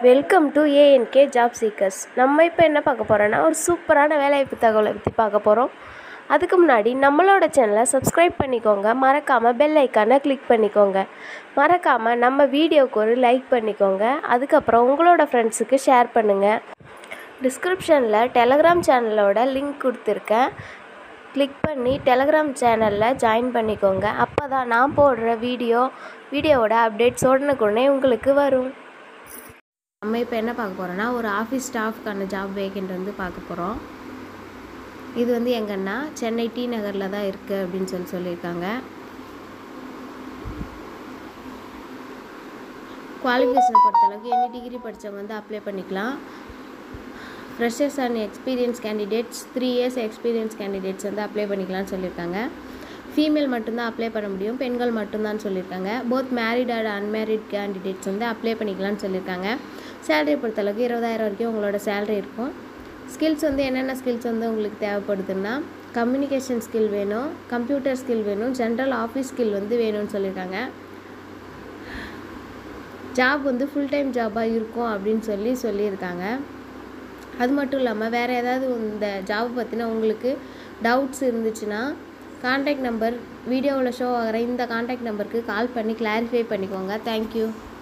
Welcome to ANK job seekers. நம்ம இப்போ என்ன பார்க்க போகிறோன்னா, ஒரு சூப்பரான வேலைவாய்ப்பு தகவலை பற்றி பார்க்க போகிறோம். அதுக்கு முன்னாடி நம்மளோட சேனலை சப்ஸ்கிரைப் பண்ணிக்கோங்க. மறக்காமல் பெல் ஐக்கானை கிளிக் பண்ணிக்கோங்க. மறக்காமல் நம்ம வீடியோவுக்கு ஒரு லைக் பண்ணிக்கோங்க. அதுக்கப்புறம் உங்களோட ஃப்ரெண்ட்ஸுக்கு ஷேர் பண்ணுங்கள். டிஸ்கிரிப்ஷனில் டெலகிராம் சேனலோட லிங்க் கொடுத்துருக்கேன். கிளிக் பண்ணி டெலகிராம் சேனலில் ஜாயின் பண்ணிக்கோங்க. அப்போ தான் நான் போடுற வீடியோவோட அப்டேட்ஸ் உடனுக்குடனே உங்களுக்கு வரும். நம்ம இப்போ என்ன பார்க்க போகிறோன்னா, ஒரு ஆஃபீஸ் ஸ்டாஃப்க்கான ஜாப் வேகன்ட் வந்து பார்க்க போகிறோம். இது வந்து எங்கன்னா சென்னை டி நகரில் தான் இருக்குது அப்படின்னு சொல்லியிருக்காங்க. குவாலிஃபிகேஷனை பொறுத்தளவுக்கு எனி டிகிரி படித்தவங்க வந்து அப்ளை பண்ணிக்கலாம். Freshers and experience candidates 3 years experience candidates வந்து அப்ளை பண்ணிக்கலாம்னு சொல்லியிருக்காங்க. ஃபீமேல் மட்டும்தான் அப்ளை பண்ண முடியும், பெண்கள் மட்டும்தான் சொல்லியிருக்காங்க. Both married and unmarried candidates வந்து அப்ளை பண்ணிக்கலாம்னு சொல்லியிருக்காங்க. சேலரி பொறுத்தளவுக்கு 20,000 வரைக்கும் உங்களோட சேலரி இருக்கும். ஸ்கில்ஸ் வந்து என்னென்ன ஸ்கில்ஸ் வந்து உங்களுக்கு தேவைப்படுதுன்னா, கம்யூனிகேஷன் ஸ்கில் வேணும், கம்ப்யூட்டர் ஸ்கில் வேணும், ஜென்ரல் ஆஃபீஸ் ஸ்கில் வந்து வேணும்னு சொல்லியிருக்காங்க. ஜாப் வந்து ஃபுல் டைம் ஜாபாக இருக்கும் அப்படின்னு சொல்லியிருக்காங்க. அது மட்டும் இல்லாமல் வேறு ஏதாவது இந்த ஜாப் பற்றின உங்களுக்கு டவுட்ஸ் இருந்துச்சுன்னா, கான்டாக்ட் நம்பர் வீடியோவில் ஷோ ஆகிற இந்த கான்டாக்ட் நம்பருக்கு கால் பண்ணி கிளாரிஃபை பண்ணிக்கோங்க. தேங்க்யூ.